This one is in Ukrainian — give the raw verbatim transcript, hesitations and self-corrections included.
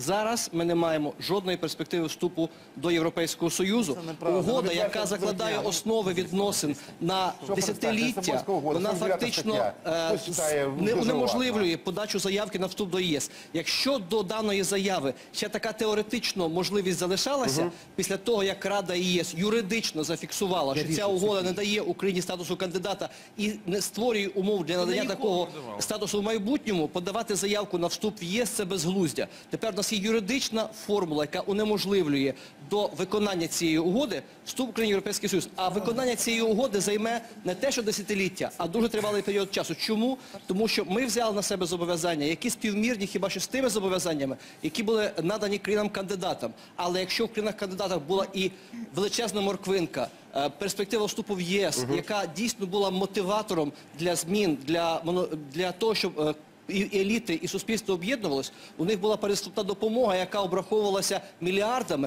Зараз ми не маємо жодної перспективи вступу до Європейського Союзу. Угода, яка закладає основи відносин на десятиліття, вона фактично е, не унеможливлює подачу заявки на вступ до ЄС. Якщо до даної заяви ще така теоретично можливість залишалася, угу. після того, як Рада ЄС юридично зафіксувала, що ця угода не дає Україні статусу кандидата і не створює умов для надання такого статусу в майбутньому, подавати заявку на вступ в ЄС – це безглуздя. Тепер у нас є юридична формула, яка унеможливлює до виконання цієї угоди вступ України в Європейський Союз. А виконання цієї угоди займе не те, що десятиліття, а дуже тривалий період часу. Чому? Тому що ми взяли на себе зобов'язання, які співмірні хіба що з тими зобов'язаннями, які були надані країнам-кандидатам. Але якщо в країнах-кандидатах була і величезна морквинка, перспектива вступу в ЄС, угу. яка дійсно була мотиватором для змін, для, для того, щоб і еліти, і суспільство об'єднувалось, у них була переступна допомога, яка обраховувалася мільярдами,